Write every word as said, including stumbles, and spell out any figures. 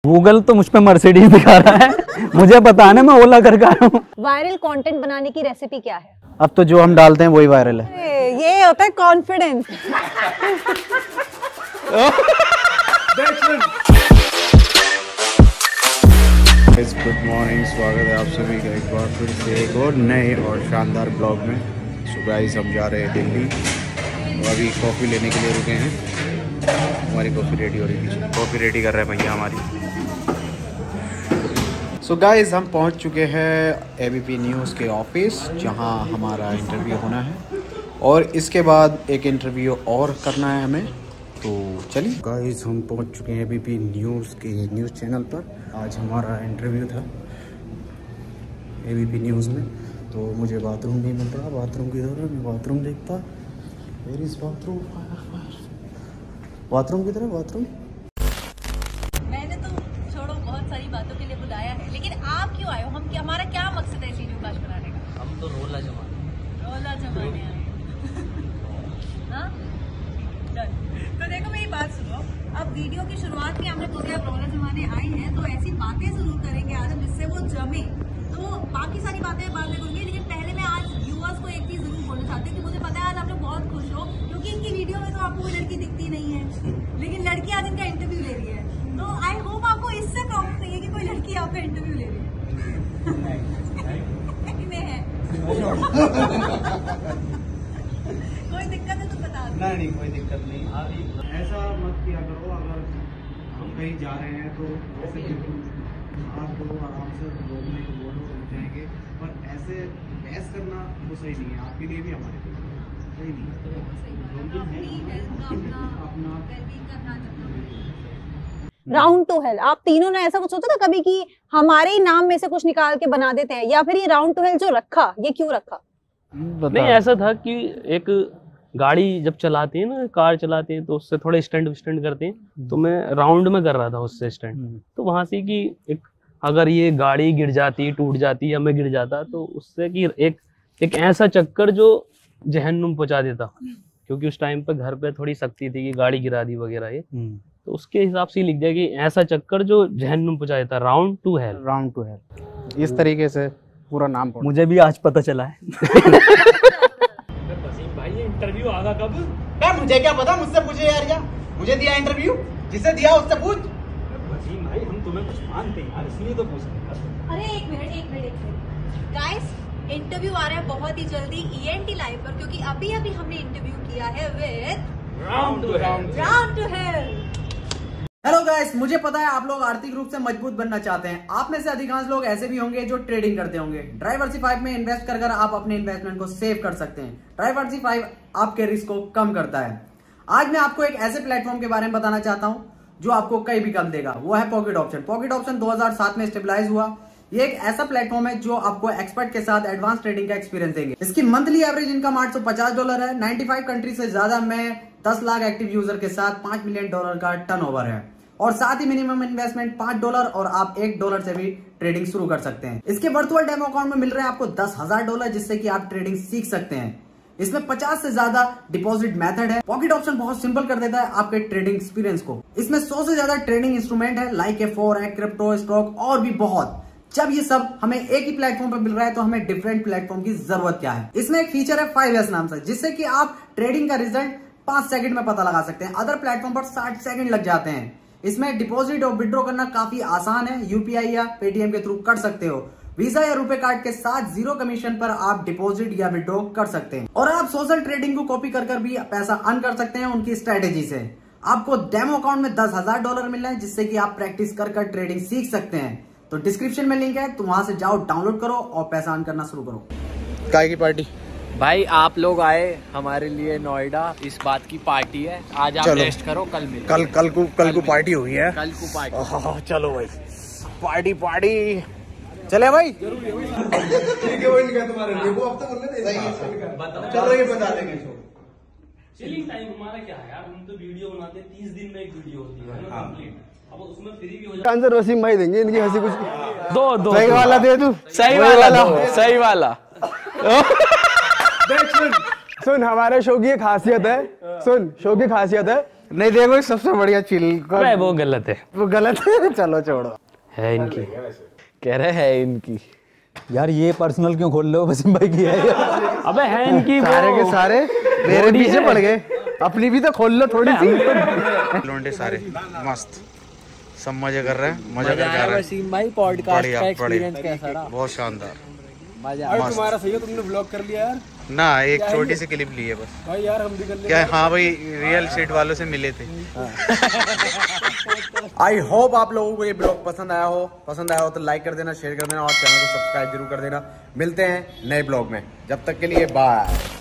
Google तो मुझ पे मर्सिडीज दिखा रहा है, मुझे पता नहीं, मैं ओला करके आया हूँ। वायरल कंटेंट बनाने की रेसिपी क्या है? अब तो जो हम डालते हैं वही वायरल है। ये होता है कॉन्फिडेंस। गुड मॉर्निंग, स्वागत है आप सभी का एक बार फिर से एक और नए और शानदार ब्लॉग में। सो गाइस, हम जा रहे हैं दिल्ली और अभी कॉफ़ी लेने के लिए रुके हैं। हमारी कॉफ़ी रेडी हो रही थी, कॉफ़ी रेडी कर रहे हैं भैया हमारी। सो गाइस, हम पहुंच चुके हैं एबीपी न्यूज़ के ऑफिस, जहां हमारा इंटरव्यू होना है और इसके बाद एक इंटरव्यू और करना है हमें। तो चलिए गाइस, हम पहुंच चुके हैं एबीपी न्यूज़ के न्यूज़ चैनल पर। आज हमारा इंटरव्यू था एबीपी न्यूज़ में, तो मुझे बाथरूम नहीं मिल रहा। बाथरूम किधर है? मैं बाथरूम देखता। Where is bathroom? बाथरूम किधर है? बाथरूम मैंने तो छोड़ो, बहुत सारी बातों के लिए बुलाया है, लेकिन आप क्यों आए हो? हम क्या, हमारा क्या मकसद है वीडियो कास्ट बनाने का? हम तो रोला जमाने रोला जमाने आए। हाँ, तो देखो मेरी बात सुनो। अब वीडियो की शुरुआत में हमने बोला रोला जमाने आई हैं, तो ऐसी बातें जरूर करेंगे आज जिससे वो जमे। तो बाकी सारी बातें बाद में करूंगी, लेकिन पहले मैं आज व्यूअर्स को एक चीज जरूर बोलना चाहती हूँ कि मुझे पता है आज आप लोग बहुत खुश हो, क्योंकि इनकी वीडियो में तो आपको कोई लड़की दिखती नहीं है, लेकिन लड़की आज इनका इंटरव्यू ले रही है। तो आई होप आपको इससे प्रॉब्लम नहीं है कि कोई लड़की आपका इंटरव्यू ले रही है। है कोई दिक्कत है तो बता दो। नहीं नहीं, कोई दिक्कत नहीं। ऐसा मत किया करो, अगर हम कहीं जा रहे हैं तो ऐसे बिल्कुल आप लोग आराम से बोलने बोलो रुक जाएंगे, पर ऐसे बहस करना वो सही नहीं है, आपके लिए भी हमारे लिए सही नहीं है। राउंड टू हेल, आप तीनों ने ऐसा कुछ सोचा था कभी कि हमारे ही नाम में से कुछ निकाल के बना देते हैं, या फिर ये राउंड टू हेल जो रखा, ये क्यों रखा? नहीं, ऐसा था कि एक गाड़ी जब चलाते हैं ना, कार चलाते हैं, तो उससे थोड़े स्टंट स्टंट करते हैं, तो मैं राउंड में कर रहा था उससे स्टंट। तो वहां से कि एक अगर ये गाड़ी गिर जाती, टूट जाती या मैं गिर जाता, तो उससे कि एक एक ऐसा चक्कर जो जहन्नुम पहुंचा देता, क्योंकि उस टाइम पे घर पे थोड़ी सख्ती थी कि गाड़ी गिरा दी वगैरह ये, तो उसके हिसाब से लिख दिया कि ऐसा चक्कर जो जहन्नुम पहुंचा देता, round to hell. Round to hell, इस तरीके से पूरा नाम पड़ा। मुझे भी आज पता चला है। भाई ये इंटरव्यू आगा कब? यार मुझे क्या पता, मुझसे पूछे यार। या मुझे दिया इंटरव्यू, जिसे दिया उससे पूछ। वसीम भाई, हम तुम्हें कुछ मानते हैं यार, इसलिए तो पूछ रहे हैं। अरे एक मिनट एक मिनट एक मिनट गाइस, इंटरव्यू आ रहा है बहुत ही जल्दी ईएनटी लाइव पर, क्योंकि अभी अभी हमने इंटरव्यू किया है with round to hell. Round to hell. Hello guys, मुझे पता है आप लोग आर्थिक रूप से मजबूत बनना चाहते हैं। आप में से अधिकांश लोग ऐसे भी होंगे जो ट्रेडिंग करते होंगे। डाइवर्सिफाई में इन्वेस्ट कर कर आप अपने इन्वेस्टमेंट को सेव कर सकते हैं। डाइवर्सिफाई आपके रिस्क को कम करता है। आज मैं आपको एक ऐसे प्लेटफॉर्म के बारे में बताना चाहता हूं जो आपको कहीं भी कम देगा, वो है पॉकेट ऑप्शन। पॉकेट ऑप्शन दो हज़ार सात में स्टेबलाइज हुआ। ये एक ऐसा प्लेटफॉर्म है जो आपको एक्सपर्ट के साथ एडवांस ट्रेडिंग का एक्सपीरियंस देंगे। इसकी मंथली एवरेज इनकम आठ सौ पचास डॉलर है। पचानवे कंट्री से ज्यादा में दस लाख एक्टिव यूजर के साथ पांच मिलियन डॉलर का टर्नओवर है, और साथ ही मिनिमम इन्वेस्टमेंट पांच डॉलर और आप एक डॉलर से भी ट्रेडिंग शुरू कर सकते हैं। इसके वर्चुअल डेमो अकाउंट में मिल रहे हैं आपको दस हजार डॉलर, जिससे कि आप ट्रेडिंग सीख सकते हैं। इसमें पचास से ज्यादा डिपॉजिट मेथड है। पॉकेट ऑप्शन बहुत सिंपल कर देता है आपके ट्रेडिंग एक्सपीरियंस को। इसमें सौ से ज्यादा ट्रेडिंग इंस्ट्रूमेंट है, like a forex, crypto, stock और भी बहुत। जब ये सब हमें एक ही प्लेटफॉर्म पर मिल रहा है, तो हमें डिफरेंट प्लेटफॉर्म की जरूरत क्या है? इसमें एक फीचर है फाइव एस नाम से, जिससे कि आप ट्रेडिंग का रिजल्ट पांच सेकंड में पता लगा सकते हैं। अदर प्लेटफॉर्म पर साठ सेकंड लग जाते हैं। इसमें डिपॉजिट और विड्रॉ करना काफी आसान है। यूपीआई या पेटीएम के थ्रू कर सकते हो। वीजा या रुपए कार्ड के साथ जीरो कमीशन पर आप डिपॉजिट या विड्रॉ कर सकते हैं। और आप सोशल ट्रेडिंग को कॉपी कर कर भी पैसा अर्न कर सकते हैं उनकी स्ट्रेटेजी से। आपको डेमो अकाउंट में दस हजार डॉलर मिल रहे हैं, जिससे कि आप प्रैक्टिस कर कर ट्रेडिंग सीख सकते हैं। तो डिस्क्रिप्शन में लिंक है, तो वहां से जाओ, डाउनलोड करो और पैसा अर्न करना शुरू करो। काय की पार्टी भाई, आप लोग आए हमारे लिए नोएडा, इस बात की पार्टी है। आज आप रेस्ट करो, कल मिलेंगे। कल कल को कल को पार्टी हुई है। कल को पार्टी। चलो भाई, पार्टी पार्टी चले भाई। ठीक है, वही निकाल तुम्हारे लिए वो अब तो बोलने दे। चलो ये बता देंगे। चिलिंग टाइम हमारा क्या है यार, हम तो वीडियो बनाते हैं, तीस दिन में एक वीडियो होती है ना कंप्लीट। अब उसमें फ्री भी हो जाता है। आंसर वसीम भाई देंगे, इनकी हंसी कुछ दो दो सही वाला दे तू। सही वाला, सही वाला। सुन, हमारे शो की एक खासियत है, सुन शो की खासियत है नहीं देखो सबसे बढ़िया चिल अरे वो गलत है, वो गलत है। चलो छोड़ो, है इनकी, कह रहे हैं इनकी। यार ये पर्सनल क्यों खोल लो, वसीम भाई की है। अबे है इनकी, सारे के सारे मेरे पीछे पड़ गए, अपनी भी तो खोल लो थोड़ी सी। लोंडे सारे मस्त, सब मजे कर रहे हैं, मजा करके आ रहे हैं। वसीम भाई पॉडकास्ट का एक्सपीरियंस कैसा रहा? बहुत शानदार, मजा। मस्त। तुम्हारा सही है, तुमने ब्लॉग कर लिया यार। ना एक छोटी सी क्लिप ली है बस भाई यार हम भी कर ले। क्या, हाँ भाई रियल स्टेट वालों से मिले थे। आई होप आप लोगों को ये ब्लॉग पसंद आया हो, पसंद आया हो तो लाइक कर देना, शेयर कर देना और चैनल को सब्सक्राइब जरूर कर देना। मिलते हैं नए ब्लॉग में, जब तक के लिए बाय।